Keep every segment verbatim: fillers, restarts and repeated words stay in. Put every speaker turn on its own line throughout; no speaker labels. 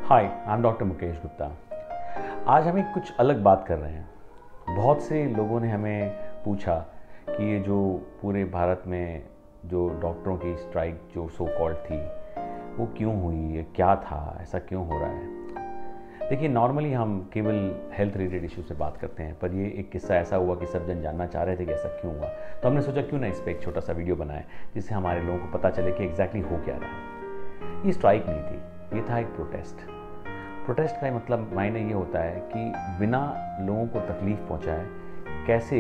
Hi, I am doctor Mukesh Gupta. आज हम एक कुछ अलग बात कर रहे हैं। बहुत से लोगों ने हमें पूछा कि ये जो पूरे भारत में जो डॉक्टरों की स्ट्राइक जो सो कॉल्ड थी वो क्यों हुई, ये क्या था, ऐसा क्यों हो रहा है। देखिए, नॉर्मली हम केवल हेल्थ रिलेटेड इशू से बात करते हैं, पर ये एक किस्सा ऐसा हुआ कि सब जन जानना चाह रहे थे कि ऐसा क्यों हुआ। तो हमने सोचा क्यों ना इस पर एक छोटा सा वीडियो बनाएं जिससे हमारे लोगों को पता चले कि एग्जैक्टली हो क्या रहा है। ये स्ट्राइक नहीं थी, ये था एक प्रोटेस्ट। प्रोटेस्ट का मतलब मायने ये होता है कि बिना लोगों को तकलीफ पहुंचाए कैसे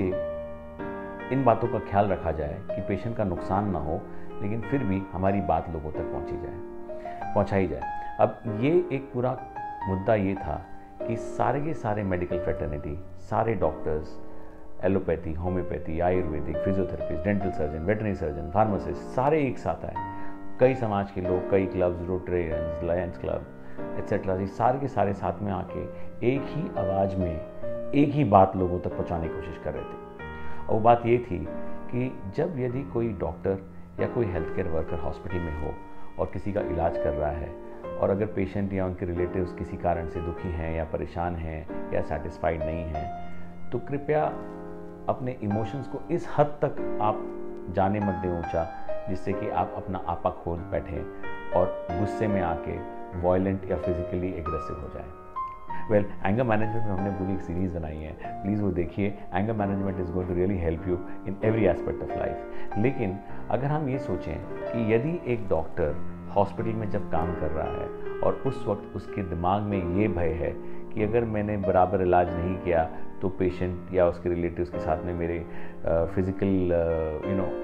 इन बातों का ख्याल रखा जाए कि पेशेंट का नुकसान ना हो, लेकिन फिर भी हमारी बात लोगों तक पहुंची जाए पहुंचाई जाए। अब ये एक पूरा मुद्दा ये था कि सारे के सारे मेडिकल फ्रेटर्निटी, सारे doctors, allopathy, homoeopathy, ayurvedic, physiotherapist, dental surgeon, veterinary surgeon, pharmacist, सारे एक साथ आए। कई समाज के लोग, कई clubs, Rotarians, Lions club etcetera, ये सारे के सारे साथ में आके एक ही आवाज़ में एक ही बात लोगों तक पहुंचाने की कोशिश कर रहे थे। और वो बात ये थी कि जब यदि कोई डॉक्टर या कोई हेल्थ केयर वर्कर हॉस्पिटल में हो और किसी का इलाज कर रहा है, और अगर पेशेंट या उनके रिलेटिव्स किसी कारण से दुखी हैं या परेशान हैं या सेटिस्फाइड नहीं हैं, तो कृपया अपने इमोशंस को इस हद तक आप जाने मत दें ऊंचा जिससे कि आप अपना आपा खोल बैठें और गुस्से में आके वायलेंट या फिजिकली एग्रेसिव हो जाए। वेल, एंगर मैनेजमेंट में हमने पूरी एक सीरीज़ बनाई है, प्लीज़ वो देखिए। Anger management is going to really help you in every aspect of life. लेकिन अगर हम ये सोचें कि यदि एक डॉक्टर हॉस्पिटल में जब काम कर रहा है और उस वक्त उसके दिमाग में ये भय है कि अगर मैंने बराबर इलाज नहीं किया तो पेशेंट या उसके रिलेटिव्स के साथ में मेरे फिज़िकल यू नो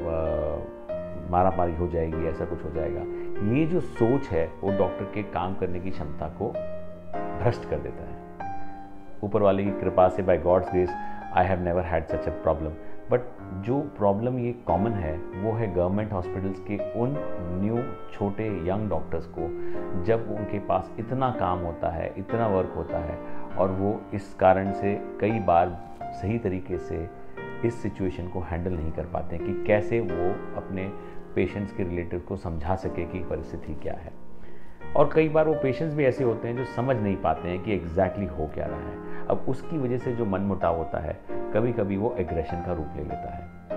मारा मारी हो जाएगी, ऐसा कुछ हो जाएगा, ये जो सोच है वो डॉक्टर के काम करने की क्षमता को भ्रष्ट कर देता है। ऊपर वाले की कृपा से, by God's grace, I have never had such a problem. But जो प्रॉब्लम ये कॉमन है वो है गवर्नमेंट हॉस्पिटल्स के उन न्यू छोटे यंग डॉक्टर्स को, जब उनके पास इतना काम होता है, इतना वर्क होता है, और वो इस कारण से कई बार सही तरीके से इस सिचुएशन को हैंडल नहीं कर पाते हैं कि कैसे वो अपने पेशेंट्स के रिलेटिव को समझा सके कि परिस्थिति क्या है। और कई बार वो पेशेंट्स भी ऐसे होते हैं जो समझ नहीं पाते हैं कि एग्जैक्टली हो क्या रहा है। अब उसकी वजह से जो मनमुटाव होता है, कभी कभी वो एग्रेशन का रूप ले लेता है।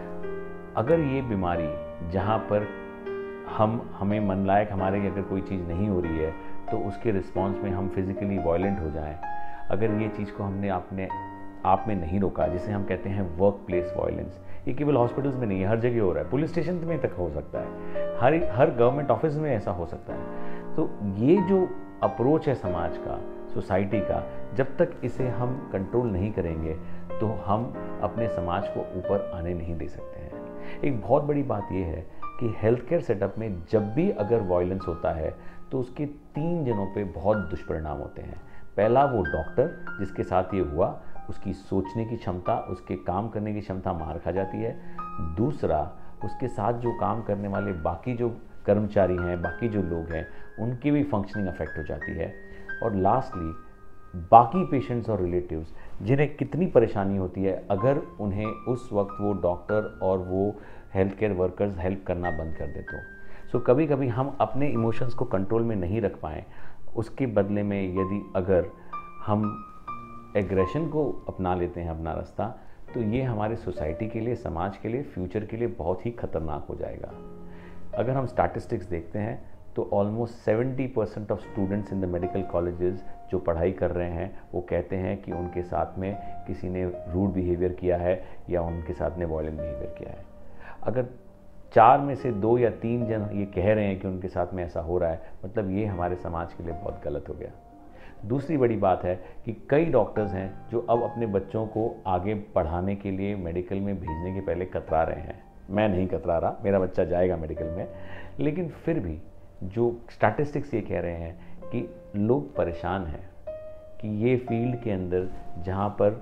अगर ये बीमारी जहाँ पर हम हमें मन लायक हमारे अगर कोई चीज़ नहीं हो रही है तो उसके रिस्पॉन्स में हम फिजिकली वायलेंट हो जाएं, अगर ये चीज़ को हमने अपने आप में नहीं रोका, जिसे हम कहते हैं वर्क प्लेस वायलेंस, ये केवल हॉस्पिटल्स में नहीं है, हर जगह हो रहा है, पुलिस स्टेशन में तक हो सकता है, हर हर गवर्नमेंट ऑफिस में ऐसा हो सकता है। तो ये जो अप्रोच है समाज का, सोसाइटी का, जब तक इसे हम कंट्रोल नहीं करेंगे तो हम अपने समाज को ऊपर आने नहीं दे सकते हैं। एक बहुत बड़ी बात यह है कि हेल्थ केयर सेटअप में जब भी अगर वायलेंस होता है तो उसके तीन जनों पे बहुत दुष्परिणाम होते हैं। पहला, वो डॉक्टर जिसके साथ ये हुआ, उसकी सोचने की क्षमता, उसके काम करने की क्षमता मार खा जाती है। दूसरा, उसके साथ जो काम करने वाले बाकी जो कर्मचारी हैं, बाकी जो लोग हैं, उनकी भी फंक्शनिंग अफेक्ट हो जाती है। और लास्टली, बाकी पेशेंट्स और रिलेटिव्स जिन्हें कितनी परेशानी होती है, अगर उन्हें उस वक्त वो डॉक्टर और वो हेल्थ केयर वर्कर्स हेल्प करना बंद कर दे तो। सो कभी कभी हम अपने इमोशंस को कंट्रोल में नहीं रख पाएँ, उसके बदले में यदि अगर हम एग्रेशन को अपना लेते हैं अपना रास्ता, तो ये हमारे सोसाइटी के लिए, समाज के लिए, फ्यूचर के लिए बहुत ही खतरनाक हो जाएगा। अगर हम स्टैटिस्टिक्स देखते हैं तो almost seventy percent of students in the medical colleges जो पढ़ाई कर रहे हैं वो कहते हैं कि उनके साथ में किसी ने रूड बिहेवियर किया है या उनके साथ ने वायलेंट बिहेवियर किया है। अगर चार में से दो या तीन जन ये कह रहे हैं कि उनके साथ में ऐसा हो रहा है, मतलब ये हमारे समाज के लिए बहुत गलत हो गया। दूसरी बड़ी बात है कि कई डॉक्टर्स हैं जो अब अपने बच्चों को आगे पढ़ाने के लिए मेडिकल में भेजने के पहले कतरा रहे हैं। मैं नहीं कतरा रहा, मेरा बच्चा जाएगा मेडिकल में, लेकिन फिर भी जो स्टैटिस्टिक्स ये कह रहे हैं कि लोग परेशान हैं कि ये फील्ड के अंदर जहाँ पर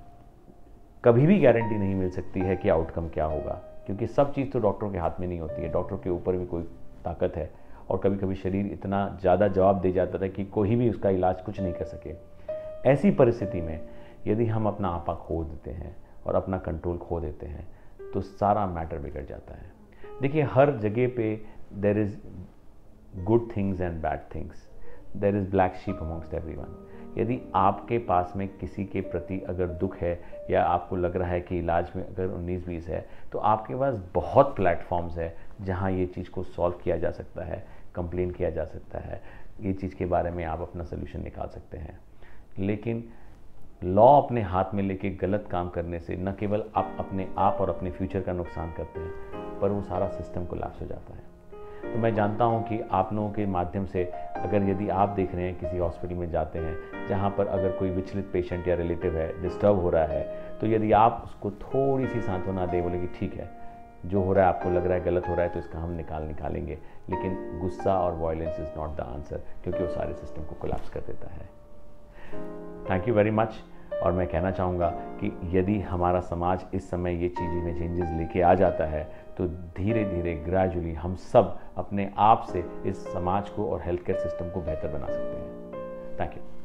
कभी भी गारंटी नहीं मिल सकती है कि आउटकम क्या होगा, क्योंकि सब चीज़ तो डॉक्टरों के हाथ में नहीं होती है। डॉक्टरों के ऊपर भी कोई ताकत है और कभी कभी शरीर इतना ज़्यादा जवाब दे जाता था कि कोई भी उसका इलाज कुछ नहीं कर सके। ऐसी परिस्थिति में यदि हम अपना आपा खो देते हैं और अपना कंट्रोल खो देते हैं तो सारा मैटर बिगड़ जाता है। देखिए, हर जगह पे there is good things and bad things. There is black sheep amongst everyone. यदि आपके पास में किसी के प्रति अगर दुख है या आपको लग रहा है कि इलाज में अगर उन्नीस बीस है, तो आपके पास बहुत प्लेटफॉर्म्स है जहां ये चीज़ को सॉल्व किया जा सकता है, कंप्लेन किया जा सकता है, ये चीज़ के बारे में आप अपना सोल्यूशन निकाल सकते हैं। लेकिन लॉ अपने हाथ में लेके गलत काम करने से न केवल आप अपने आप और अपने फ्यूचर का नुकसान करते हैं, पर वो सारा सिस्टम कोलैप्स हो जाता है। तो मैं जानता हूँ कि आप लोगों के माध्यम से अगर यदि आप देख रहे हैं किसी हॉस्पिटल में जाते हैं जहाँ पर अगर कोई विचलित पेशेंट या रिलेटिव है, डिस्टर्ब हो रहा है, तो यदि आप उसको थोड़ी सी सांत्वना दे, बोले कि ठीक है, जो हो रहा है आपको लग रहा है गलत हो रहा है तो इसका हम निकाल निकालेंगे, लेकिन गुस्सा और violence is not the answer, क्योंकि वो सारे सिस्टम को कोलैप्स कर देता है। Thank you very much. और मैं कहना चाहूँगा कि यदि हमारा समाज इस समय ये चीज़ें में चेंजेस लेके आ जाता है, तो धीरे धीरे ग्रेजुअली हम सब अपने आप से इस समाज को और हेल्थ केयर सिस्टम को बेहतर बना सकते हैं। Thank you.